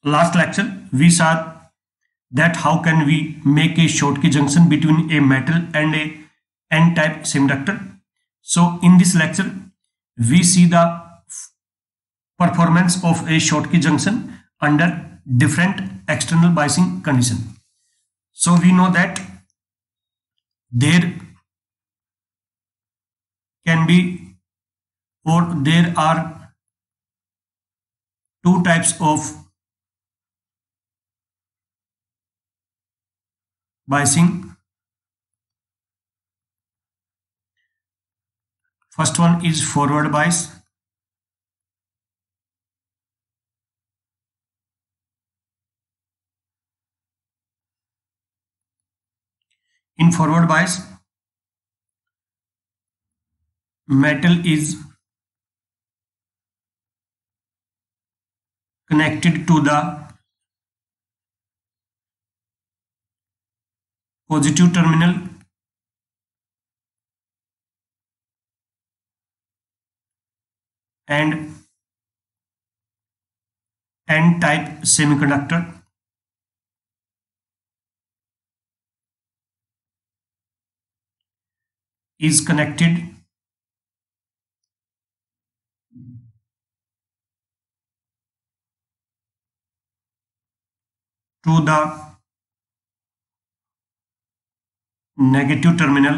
last lecture we saw that how can we make a Schottky junction between a metal and a n-type semiconductor. So in this lecture we see the performance of a Schottky junction under different external biasing condition. So we know that there can be, or there are two types of biasing. First one is forward bias. In forward bias, metal is connected to the positive terminal and n-type semiconductor is connected to the negative terminal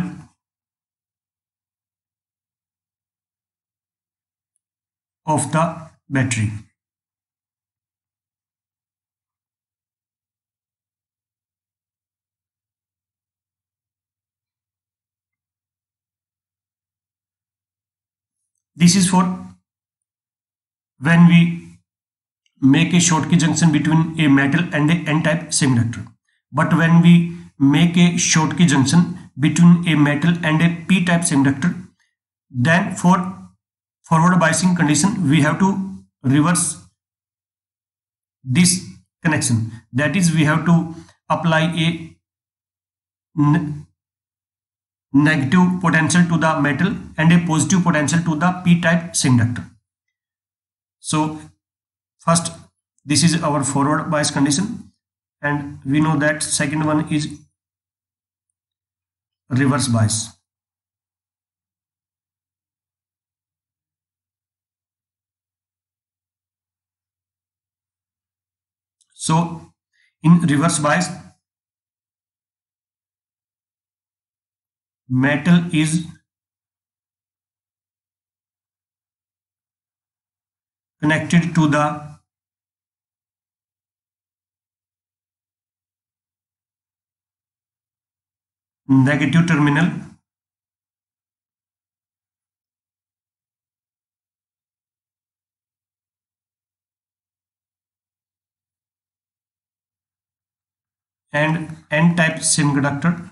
of the battery. This is for when we make a Schottky junction between a metal and a n-type semiconductor. But when we make a Schottky junction between a metal and a p-type semiconductor, then for forward biasing condition we have to reverse this connection. That is, we have to apply a negative potential to the metal and a positive potential to the p-type semiconductor. So first, this is our forward bias condition, and we know that second one is reverse bias. So in reverse bias, metal is connected to the negative terminal and n-type semiconductor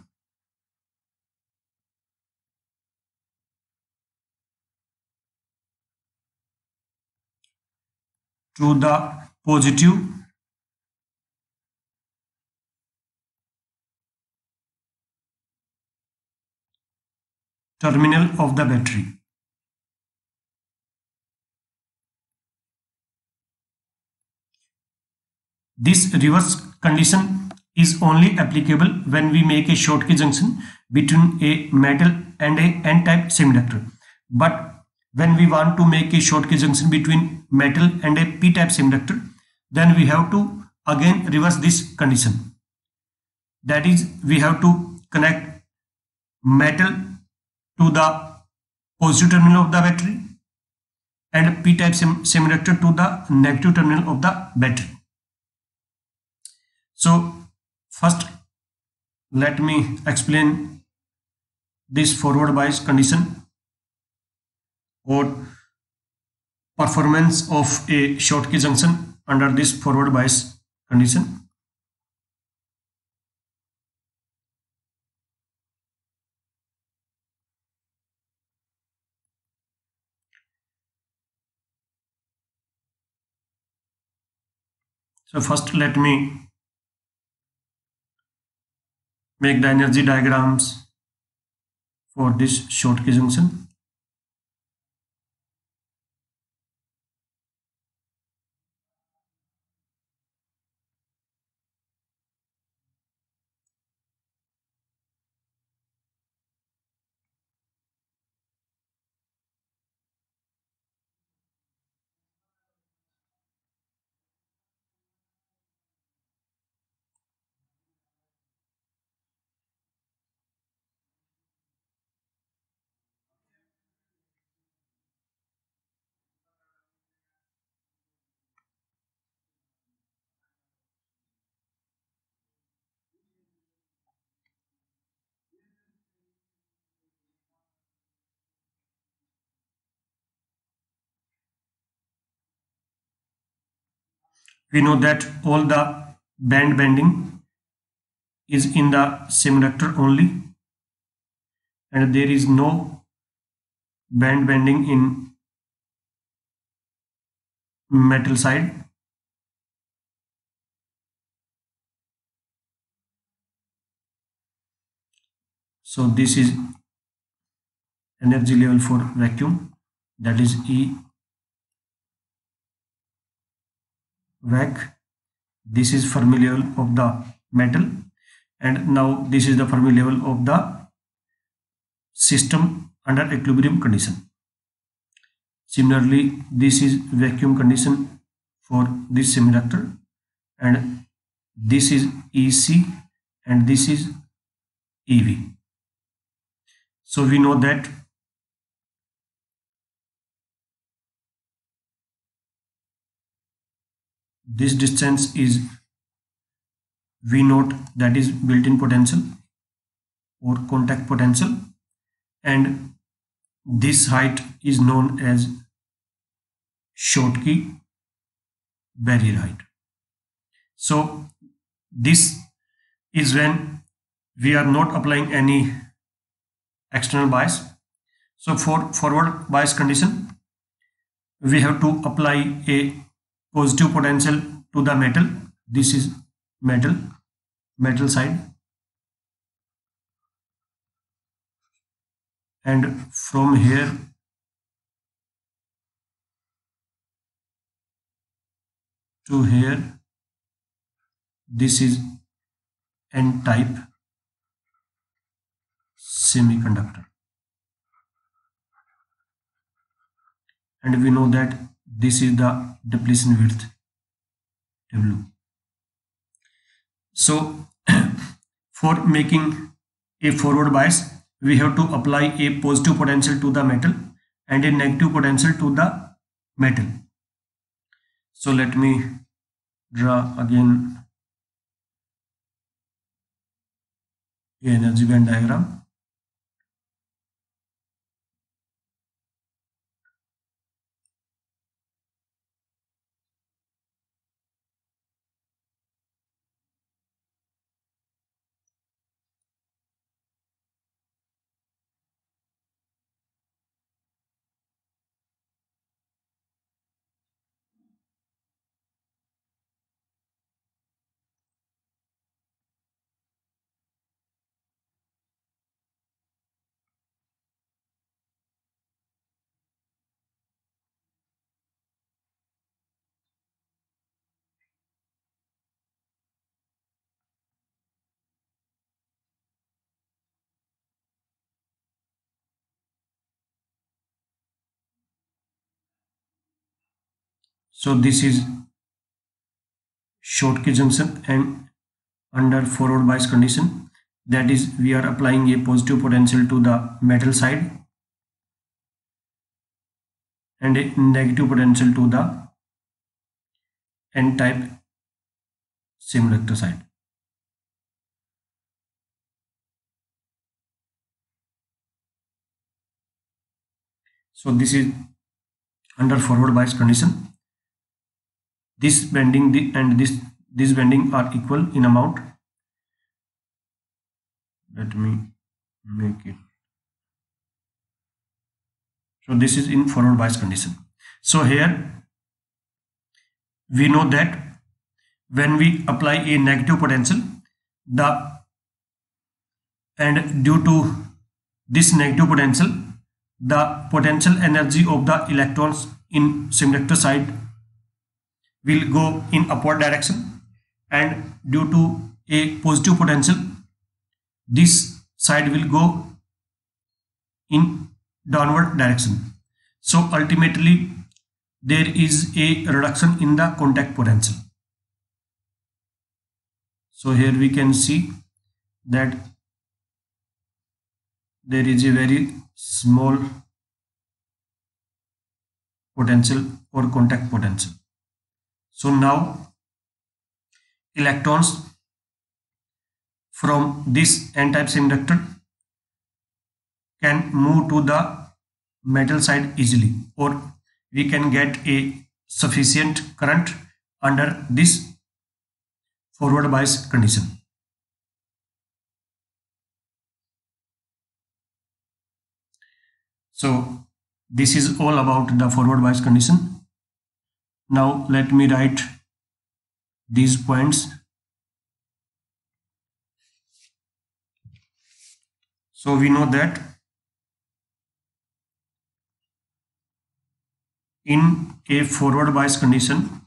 to the positive terminal of the battery. This reverse condition is only applicable when we make a Schottky junction between a metal and a n-type semiconductor. But when we want to make a Schottky junction between metal and a p-type semiconductor, then we have to again reverse this condition. That is, we have to connect metal to the positive terminal of the battery and p-type semiconductor to the negative terminal of the battery. So first let me explain this forward bias condition or performance of a Schottky junction under this forward bias condition. So first let me make the energy diagrams for this Schottky junction. we know that all the band bending is in the semiconductor only, and there is no band bending in metal side. So this is energy level for vacuum, that is E vac. This is Fermi level of the metal, and now this is the Fermi level of the system under equilibrium condition. Similarly, this is vacuum condition for this semiconductor, and this is EC and this is EV. So we know that this distance is V naught, that is built-in potential or contact potential, and this height is known as Schottky barrier height. So this is when we are not applying any external bias. So for forward bias condition, we have to apply a positive potential to the metal. This is metal side, and from here to here, this is N-type semiconductor, and we know that this is the depletion width W. So for making a forward bias, we have to apply a positive potential to the metal and a negative potential to the metal. So let me draw again a energy band diagram. So this is Schottky junction, and under forward bias condition, that is we are applying a positive potential to the metal side and a negative potential to the N-type semiconductor side. So this is under forward bias condition. This bending and this bending are equal in amount. Let me make it. So this is in forward bias condition. So here we know that when we apply a negative potential, and due to this negative potential, the potential energy of the electrons in semiconductor side will go in upward direction, and due to a positive potential, this side will go in downward direction. So ultimately there is a reduction in the contact potential. So here we can see that there is a very small potential or contact potential. So now electrons from this N-type semiconductor can move to the metal side easily, or we can get a sufficient current under this forward bias condition. So this is all about the forward bias condition. Now let me write these points. So we know that in a forward bias condition,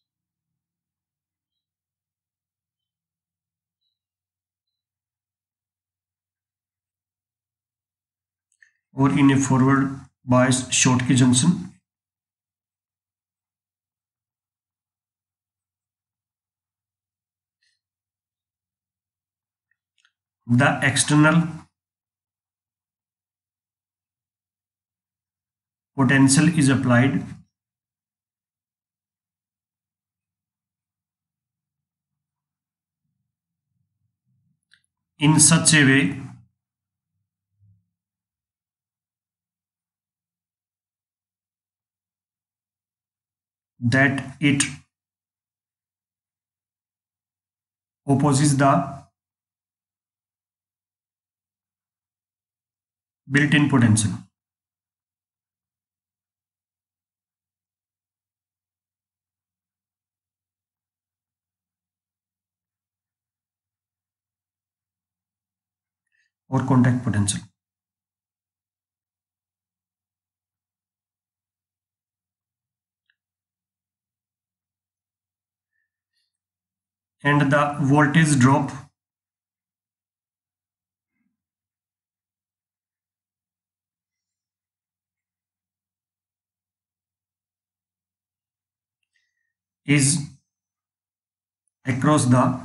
or in a forward bias Schottky junction, the external potential is applied in such a way that it opposes the built-in potential. Or contact potential. And the voltage drop is across the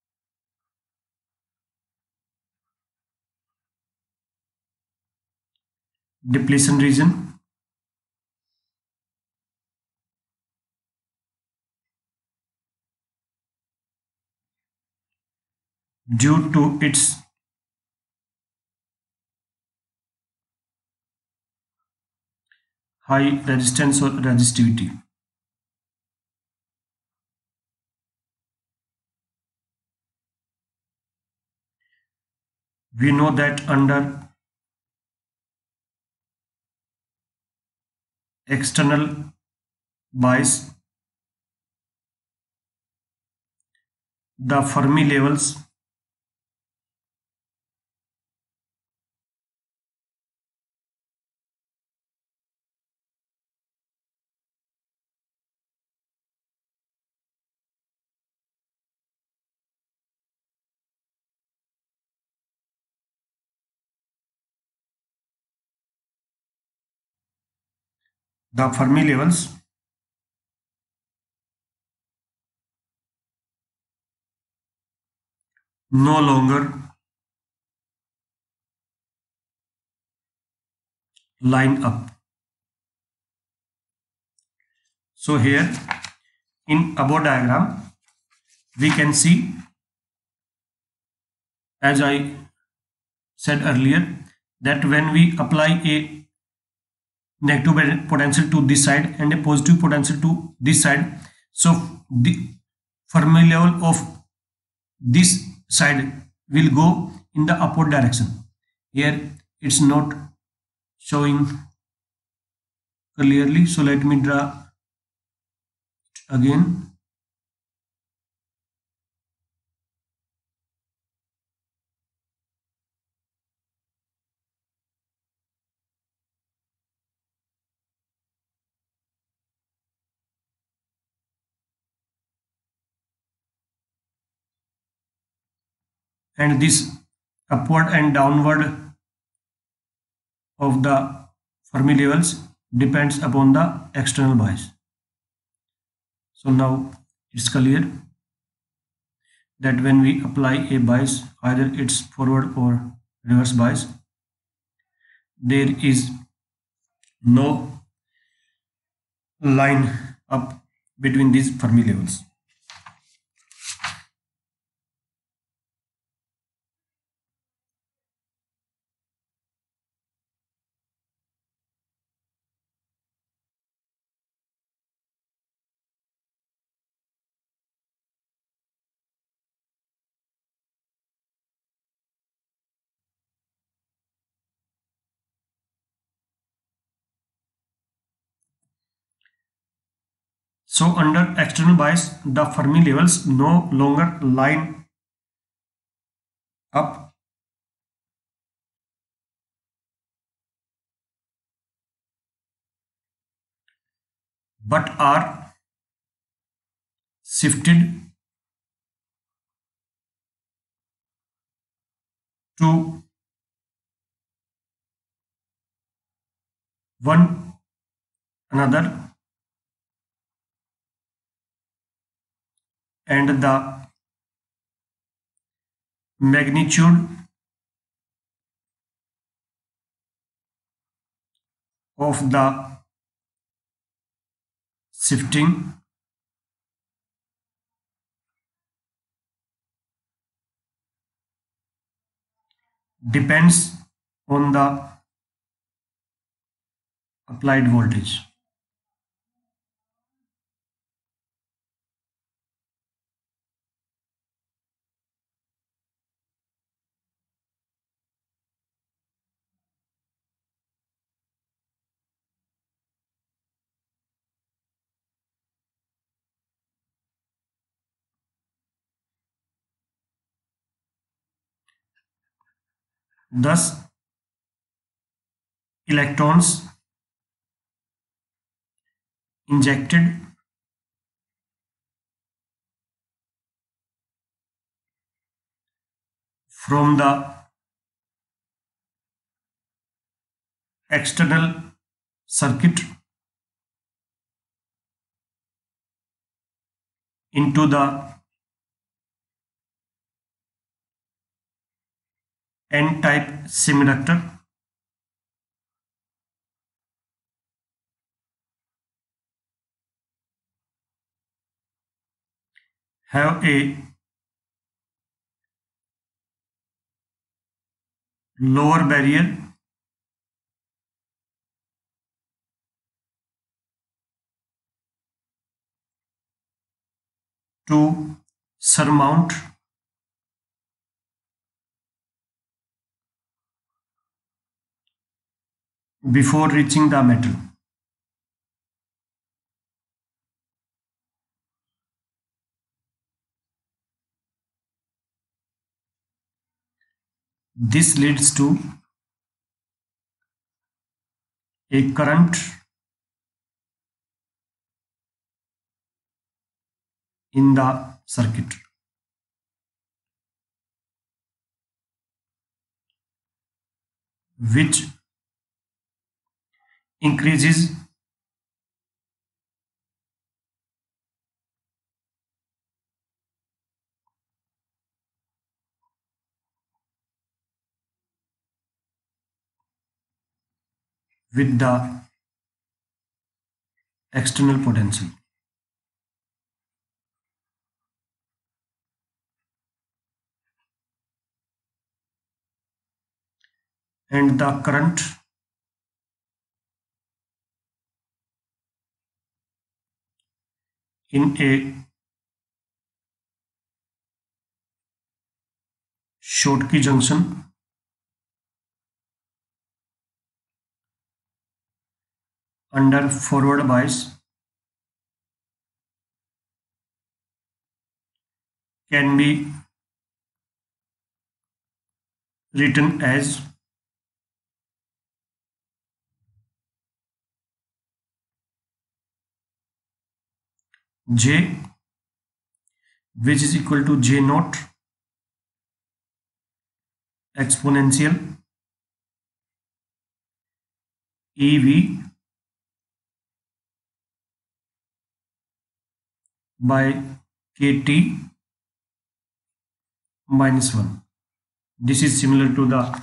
depletion region due to its high resistance or resistivity. We know that under external bias, the Fermi levels the Fermi levels no longer line up. So here in above diagram we can see, as I said earlier, that when we apply a negative potential to this side and a positive potential to this side, so the Fermi level of this side will go in the upward direction. Here it's not showing clearly, so let me draw again. And this upward and downward of the Fermi levels depends upon the external bias. So now it's clear that when we apply a bias, either it's forward or reverse bias, there is no line up between these Fermi levels. So under external bias, the Fermi levels no longer line up but are shifted to one another, and the magnitude of the shifting depends on the applied voltage. Thus, electrons injected from the external circuit into the N-type semiconductor have a lower barrier to surmount before reaching the metal. This leads to a current in the circuit, which increases with the external potential. And the current in a Schottky junction under forward bias can be written as J, which is equal to J naught exponential EV by KT minus 1. This is similar to the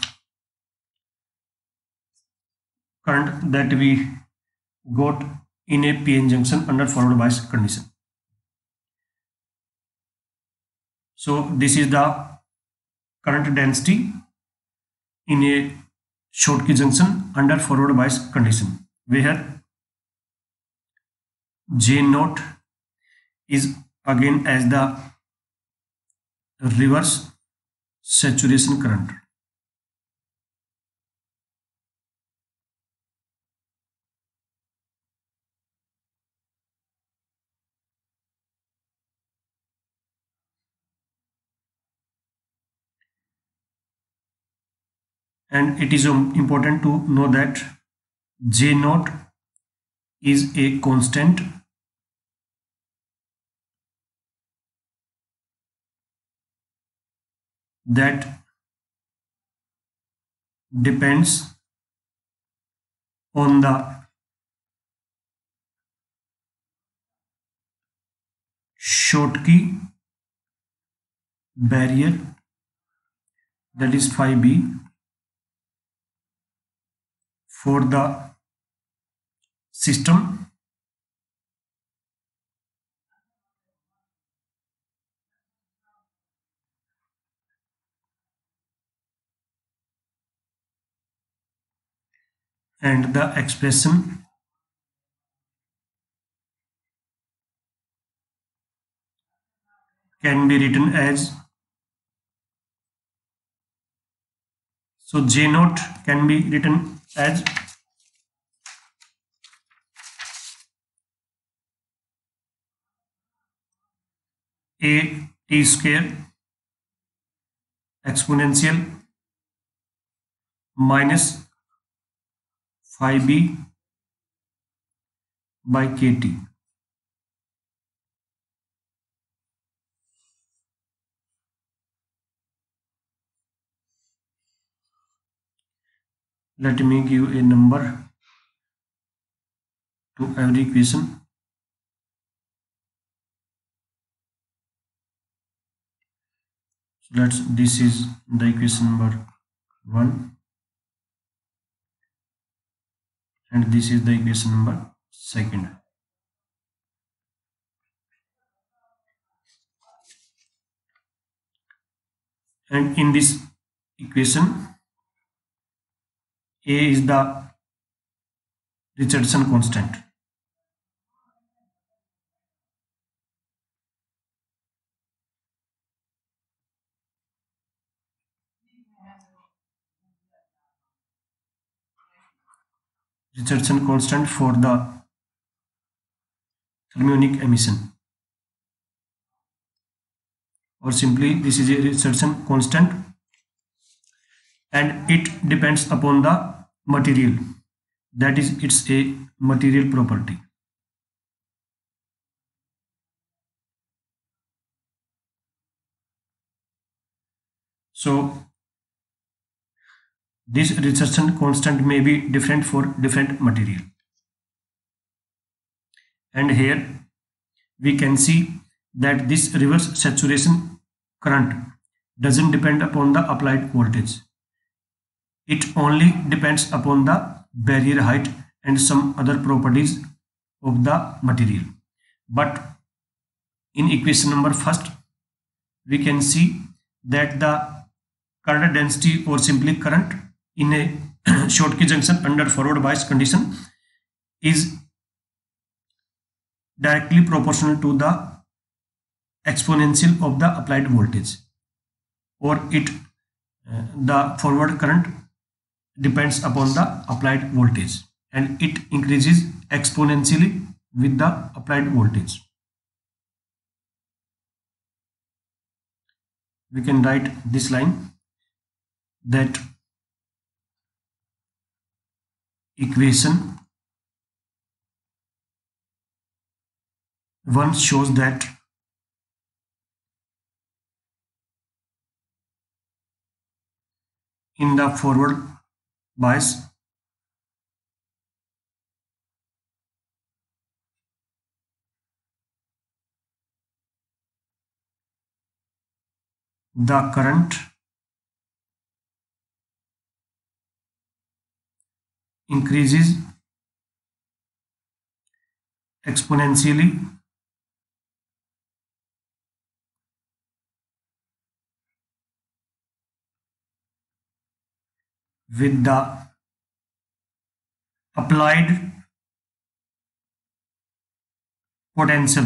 current that we got in a PN junction under forward bias condition. So this is the current density in a Schottky junction under forward bias condition, where J naught is again as the reverse saturation current. and it is important to know that J naught is a constant that depends on the Schottky barrier, that is phi b, for the system and the expression can be written as, so J naught can be written as a t square exponential minus phi b by kt. Let me give a number to every equation. So this is the equation number 1 and this is the equation number 2. And in this equation, A is the Richardson constant. Richardson constant for the thermionic emission, or simply this is a Richardson constant and it depends upon the material, that is it's a material property. So this Richardson constant may be different for different material, and here we can see that this reverse saturation current doesn't depend upon the applied voltage. It only depends upon the barrier height and some other properties of the material. But in equation number 1, we can see that the current density, or simply current in a Schottky junction under forward bias condition, is directly proportional to the exponential of the applied voltage, or the forward current depends upon the applied voltage and it increases exponentially with the applied voltage. We can write this line, that equation 1 shows that in the forward bias the current increases exponentially with the applied potential.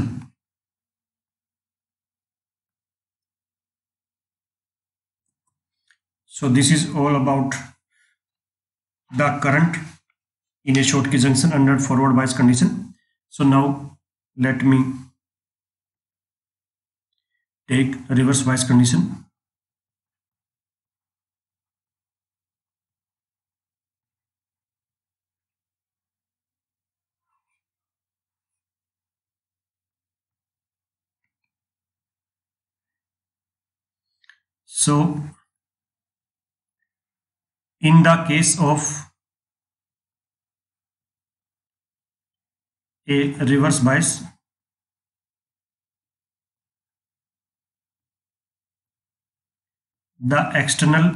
So this is all about the current in a Schottky junction under forward bias condition. So now let me take reverse bias condition. So in the case of a reverse bias, the external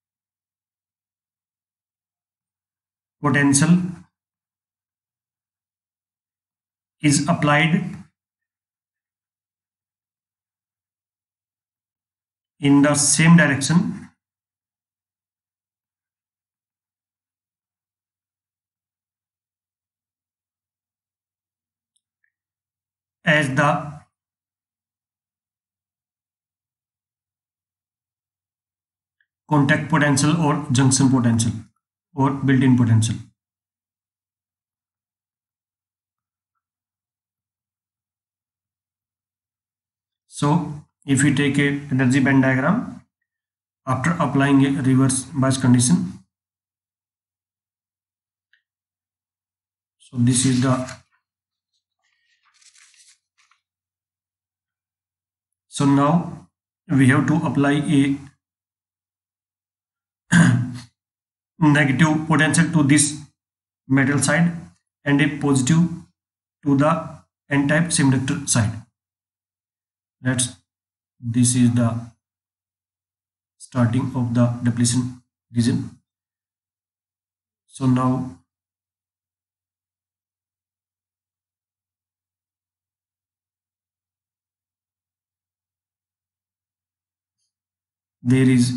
potential is applied in the same direction as the contact potential or junction potential or built-in potential. So if you take a energy band diagram after applying a reverse bias condition, so this is the, so now we have to apply a negative potential to this metal side and a positive to the n-type semiconductor side. This is the starting of the depletion region. So now there is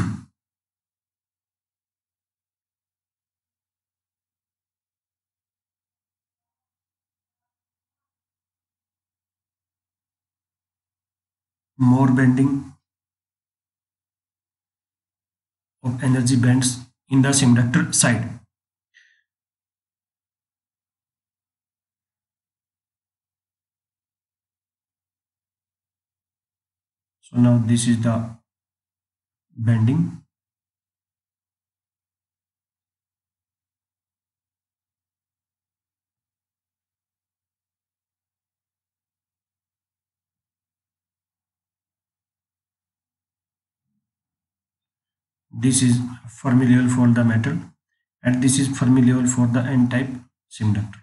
more bending of energy bands in the semiconductor side. So now this is the bending. This is Fermi level for the metal and this is Fermi level for the n-type semiconductor.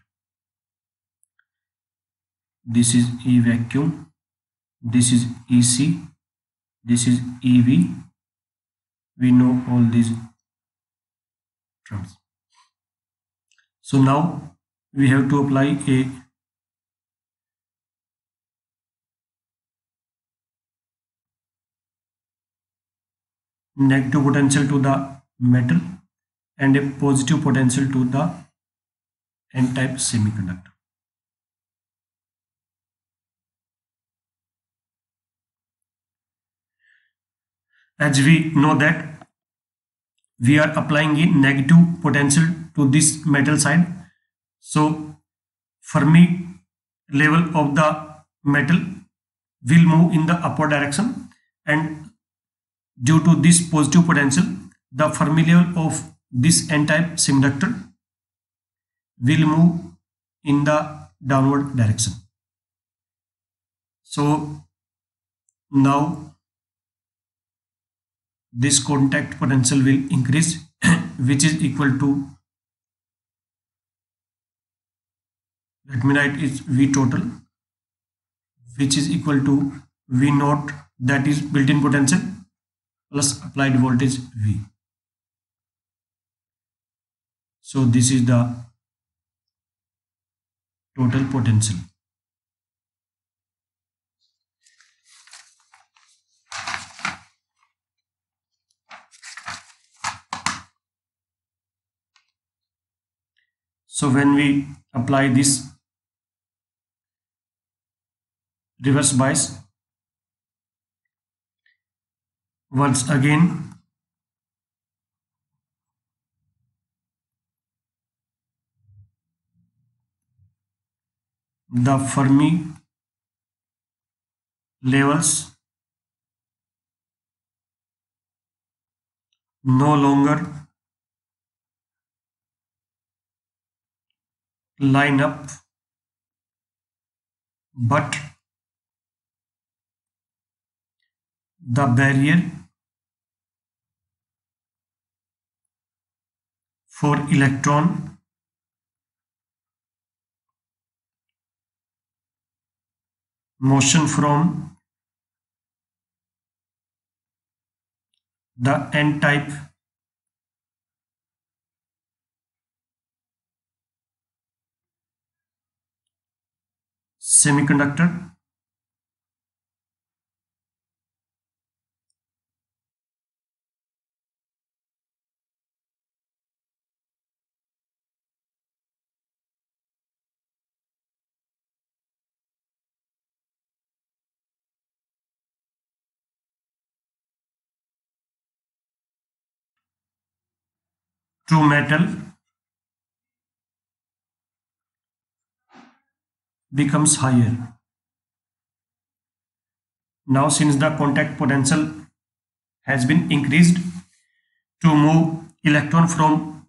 This is E vacuum, this is EC, this is EV. We know all these terms. So now we have to apply a negative potential to the metal and a positive potential to the n-type semiconductor. As we know that we are applying a negative potential to this metal side, so Fermi level of the metal will move in the upward direction, and due to this positive potential, the Fermi level of this n-type semiconductor will move in the downward direction. So now this contact potential will increase which is equal to, let me write, is V total, which is equal to V naught, that is built-in potential, plus applied voltage V. So this is the total potential. So when we apply this reverse bias, once again the Fermi levels no longer line up, but the barrier for electron motion from the n-type semiconductor to metal becomes higher. Now, since the contact potential has been increased, to move electron from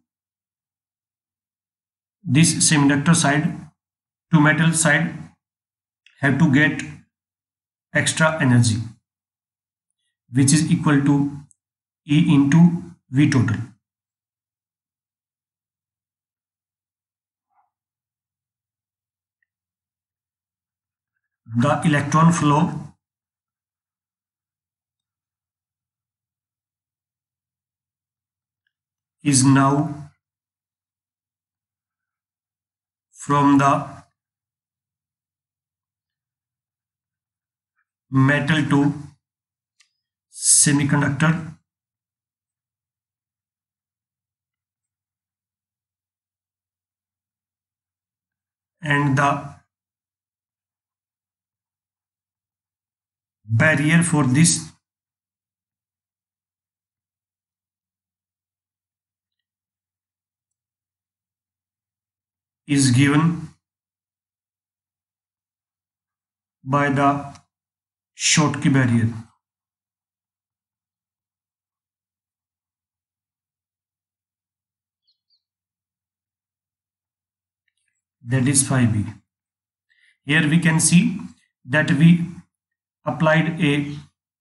this semiconductor side to metal side have to get extra energy, which is equal to E into V total. The electron flow is now from the metal to semiconductor and the barrier for this is given by the Schottky barrier. That is phi b. Here we can see that we applied a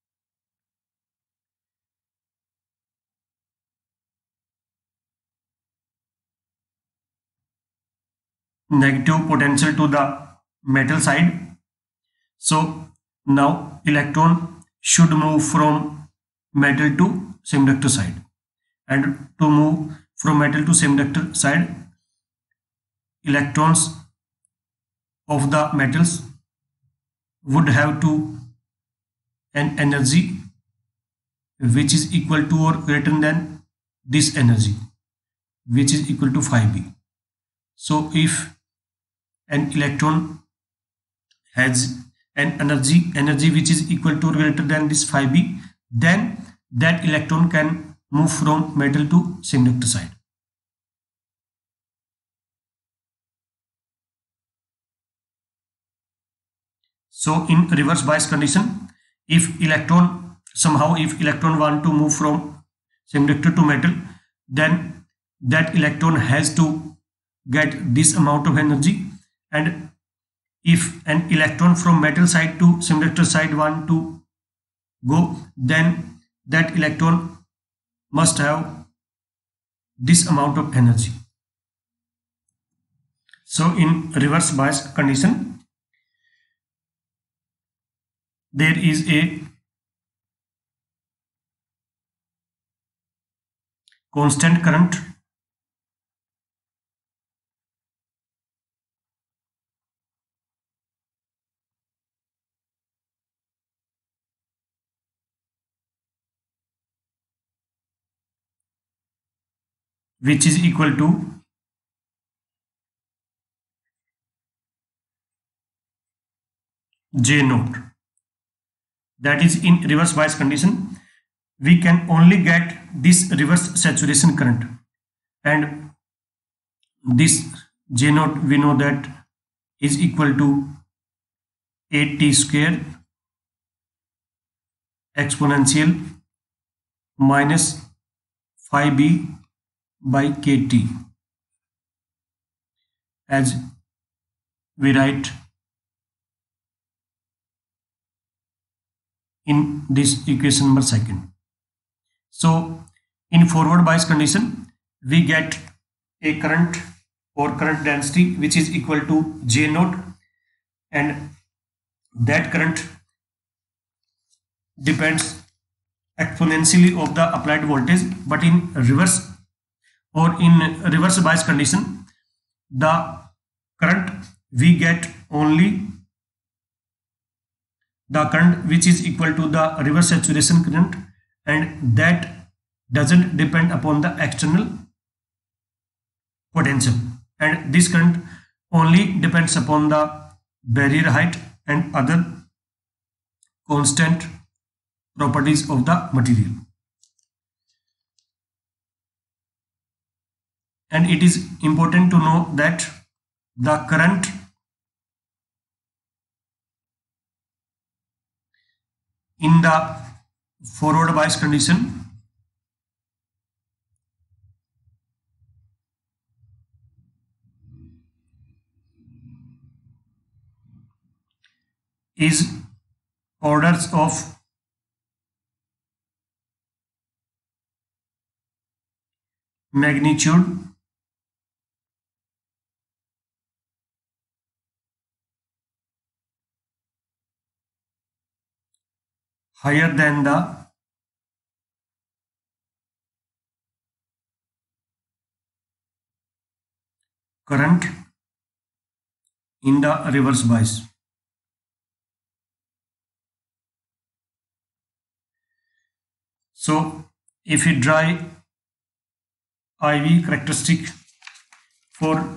negative potential to the metal side. So now electron should move from metal to semiconductor side, and to move from metal to semiconductor side, electrons of the metals would have to an energy which is equal to or greater than this energy, which is equal to phi b. So if an electron has an energy which is equal to or greater than this phi b, then that electron can move from metal to semiconductor side. So in reverse bias condition, if electron want to move from semiconductor to metal, then that electron has to get this amount of energy, and if an electron from metal side to semiconductor side want to go, then that electron must have this amount of energy. So in reverse bias condition, there is a constant current which is equal to J naught. That is, in reverse bias condition, we can only get this reverse saturation current, and this J naught we know that is equal to 8t square exponential minus phi b by kt, as we write in this equation number second. So in forward bias condition, we get a current or current density which is equal to J naught, and that current depends exponentially of the applied voltage, but in reverse or in reverse bias condition, the current we get only the current which is equal to the reverse saturation current, and that doesn't depend upon the external potential, and this current only depends upon the barrier height and other constant properties of the material. And it is important to know that the current in the forward bias condition is orders of magnitude higher than the current in the reverse bias. So if we draw IV characteristic for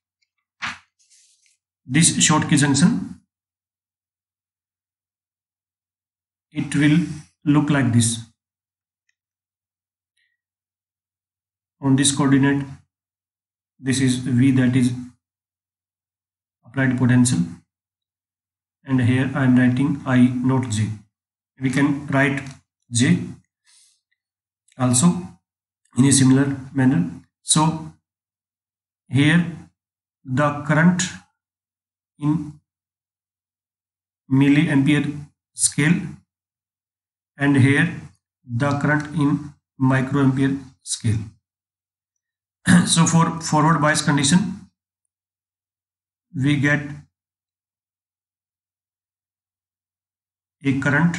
this Schottky junction, it will look like this. On this coordinate, this is V, that is applied potential, and here I am writing I not J. We can write J also in a similar manner. So here the current in milliampere scale, and here the current in microampere scale. So for forward bias condition, we get a current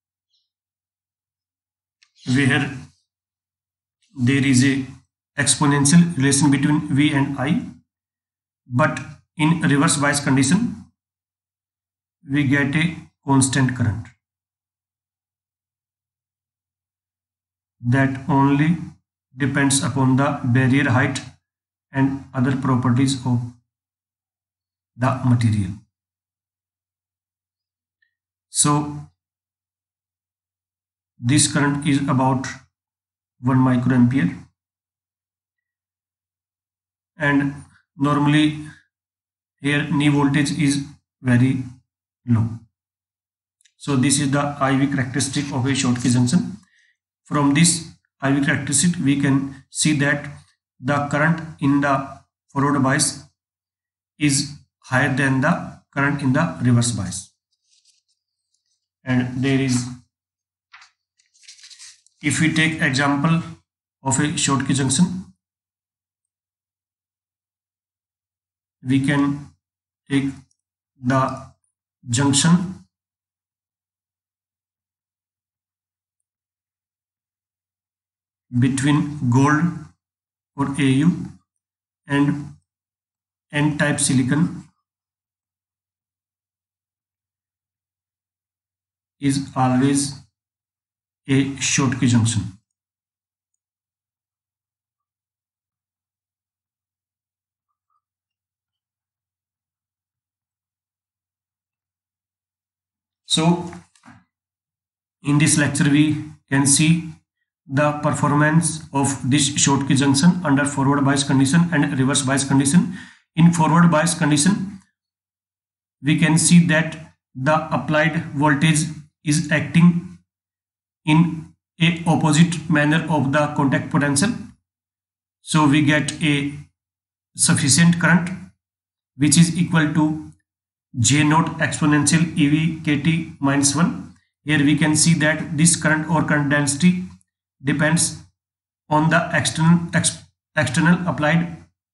where there is a exponential relation between V and I, but in reverse bias condition we get a constant current that only depends upon the barrier height and other properties of the material. So this current is about 1 microampere, and normally here knee voltage is very low. So this is the IV characteristic of a Schottky junction. From this IV characteristic we can see that the current in the forward bias is higher than the current in the reverse bias. And there is, if we take example of a Schottky junction, we can take the junction between gold or AU and N-type silicon is always a Schottky junction. So in this lecture we can see the performance of this Schottky junction under forward bias condition and reverse bias condition. In forward bias condition we can see that the applied voltage is acting in a opposite manner of the contact potential. So we get a sufficient current which is equal to J naught exponential EV KT minus 1. Here we can see that this current or current density depends on the external applied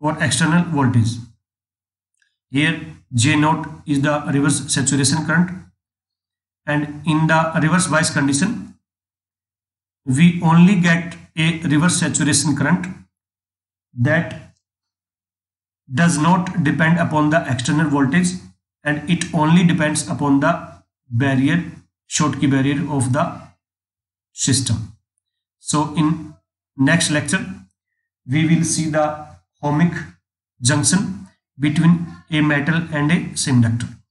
or external voltage. Here J naught is the reverse saturation current, and in the reverse bias condition we only get a reverse saturation current that does not depend upon the external voltage, and it only depends upon the barrier, Schottky barrier of the system. So in next lecture we will see the ohmic junction between a metal and a semiconductor.